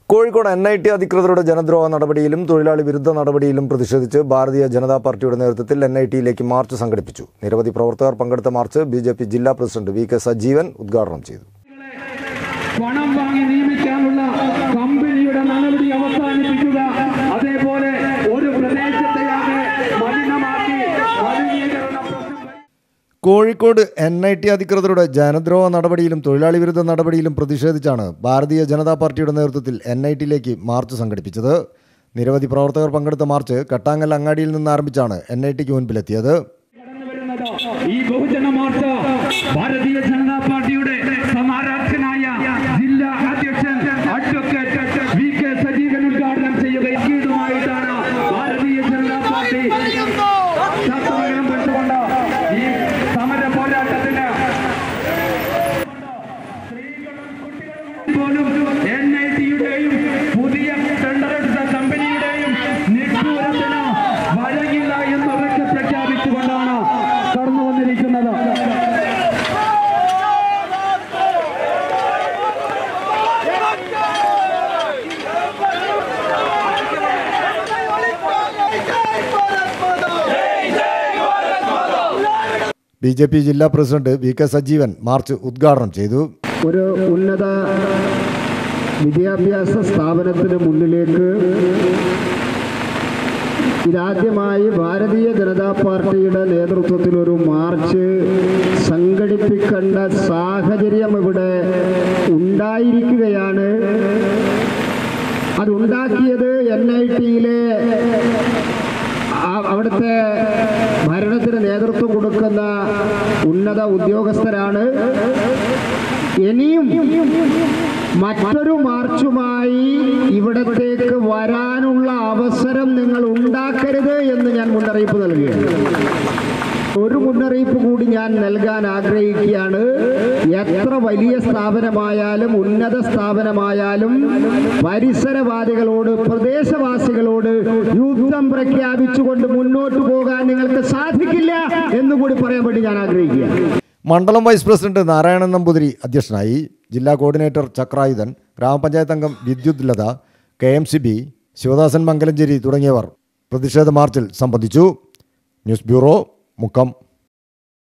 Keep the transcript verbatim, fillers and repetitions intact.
Kozhikode N I T അധികൃതരുടെ ജനദ്രോഹ നടപടിയിലും തൊഴിലാളി വിരുദ്ധ നടപടിയിലും പ്രതിഷേധിച്ച് ഭാരതീയ ജനതാ പാർട്ടിയുടെ നേതൃത്വത്തിൽ എൻ ഐ ടിയിലേക്ക് മാർച്ച് സംഘടിപ്പിച്ചു. നിരവധി പ്രവർത്തകർ പങ്കെടുത്ത മാർച്ച് ബി ജെ പി ജില്ലാ പ്രസിഡന്റ് വി കെ സജീവൻ ഉദ്ഘാടനം ചെയ്തു. പണം വാങ്ങി നിയമിക്കാനുള്ള കമ്പനിയുടെ നടപടി അവസാനിപ്പിക്കുക, അതേപോലെ ഒരു പ്രദേശത്തെയാകെ മലിനമാക്കി കോഴിക്കോട് എൻ ഐ ടി അധികൃതരുടെ ജനദ്രോഹ നടപടിയിലും തൊഴിലാളി വിരുദ്ധ നടപടിയിലും പ്രതിഷേധിച്ചാണ് ഭാരതീയ ജനതാ പാർട്ടിയുടെ നേതൃത്വത്തിൽ എൻ ഐ ടിയിലേക്ക് മാർച്ച് സംഘടിപ്പിച്ചത്. നിരവധി പ്രവർത്തകർ പങ്കെടുത്ത മാർച്ച് കട്ടാങ്ങൽ അങ്ങാടിയിൽ നിന്ന് ആരംഭിച്ചാണ് എൻ ഐ ടിക്ക് മുൻപിലെത്തിയത്. ഈ ബഹുജന മാർച്ച് ഭാരതീയ ജനതാ പാർട്ടിയുടെ സമാരാധനായ ജില്ലാ അധ്യക്ഷൻ അഡ്വക്കേറ്റ് വി കെ സജീവൻ ഉദ്ഘാടനം ചെയ്യുകയുമായിട്ടാണ് ഭാരതീയ ജനതാ പാർട്ടി ശബ്ദം പെട്ടുകൊണ്ട് ഈ സമര പോരാട്ടത്തിന് സ്ത്രീകളും കുട്ടികളും പോലും എൻ ഐ ടിയുടെയും പുതിയ ടെൻഡറെടുത്ത കമ്പനിയുടെയും നിഷ്ഠൂരത്തിന് വഴങ്ങില്ല എന്നുറക്കെ പ്രഖ്യാപിച്ചുകൊണ്ടാണ് കടന്നു വന്നിരിക്കുന്നത്. ബി ജെ പി ജില്ലാ president V K Sajeevan march ഉദ്ഘാടനം ചെയ്തു. ഒരു ഉന്നത വിദ്യാഭ്യാസ സ്ഥാപനത്തിന് മുന്നിലേക്ക് ഇതാദ്യമായി ഭാരതീയ ജനതാ പാർട്ടിയുടെ നേതൃത്വത്തിൽ ഒരു മാർച്ച് സംഘടിപ്പിക്കേണ്ട സാഹചര്യം ഇവിടെ ഉണ്ടായിരിക്കുകയാണ്. അതുണ്ടാക്കിയത് എൻ ഐ ടിയിലെ അവിടുത്തെ ഭരണത്തിന് നേതൃത്വം കൊടുക്കുന്ന ഉന്നത ഉദ്യോഗസ്ഥരാണ്. ഇനിയും മറ്റൊരു മാർച്ചുമായി ഇവിടത്തേക്ക് വരാനുള്ള അവസരം നിങ്ങൾ ഉണ്ടാക്കരുത് എന്ന് ഞാൻ മുന്നറിയിപ്പ് നൽകുകയാണ്. ഒരു മുന്നറിയിപ്പ് കൂടി ഞാൻ നൽകാൻ ആഗ്രഹിക്കുകയാണ്. എത്ര വലിയ സ്ഥാപനമായാലും ഉന്നത സ്ഥാപനമായാലും പരിസരവാദികളോട് പ്രദേശവാസികളോട് യുദ്ധം പ്രഖ്യാപിച്ചുകൊണ്ട് മുന്നോട്ട് പോകാൻ നിങ്ങൾക്ക് സാധിക്കില്ല എന്നുകൂടി പറയാൻ വേണ്ടി ഞാൻ ആഗ്രഹിക്കുകയാണ്. മണ്ഡലം വൈസ് പ്രസിഡന്റ് നാരായണൻ നമ്പൂതിരി അധ്യക്ഷനായി. ജില്ലാ കോർഡിനേറ്റർ ചക്രായുധൻ, ഗ്രാമപഞ്ചായത്ത് അംഗം Vidyut Latha, K M C B Sivadasan Mangalancheri തുടങ്ങിയവർ പ്രതിഷേധ മാർച്ചിൽ സംബന്ധിച്ചു. News bureau, Mukkam.